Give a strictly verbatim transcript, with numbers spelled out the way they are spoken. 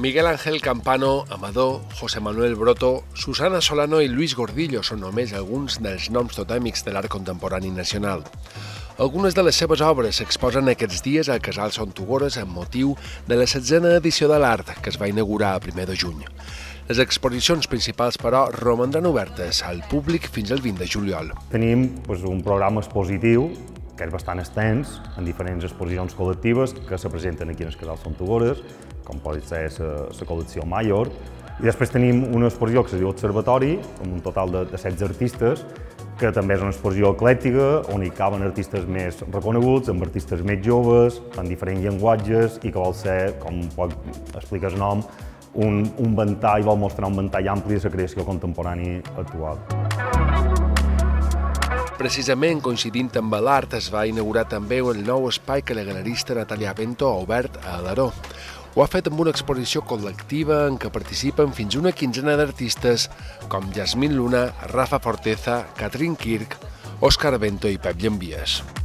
Miguel Ángel Campano, Amador, José Manuel Broto, Susana Solano i Luis Gordillo són només alguns dels noms totèmics de l'art contemporani nacional. Algunes de les seves obres s'exposen aquests dies al Casal Son Tugores amb motiu de la setzena edició de l'art, que es va inaugurar el primer de juny. Les exposicions principals, però, romandran obertes al públic fins al vint de juliol. Tenim doncs, un programa expositiu que és bastant extens, en diferents exposicions col·lectives que se presenten aquí en el Casal Son Tugores, com pot ser la col·lecció Mayor. I després tenim una exposició que se diu Observatori, amb un total de, de setze artistes, que també és una exposició eclèctica, on hi caben artistes més reconeguts, amb artistes més joves, en diferents llenguatges, i que vol ser, com pot explicar el nom, un, un ventall, vol mostrar un ventall ampli de la creació contemporània actual. Precisament coincidint amb l'art, es va inaugurar també el nou espai que la galerista Natàlia Bento ha obert a Alaró. Ho ha fet amb una exposició col·lectiva en què participen fins una quinzena d'artistes com Yasmín Luna, Rafa Forteza, Catherine Kirk, Òscar Bento i Pep Llambies.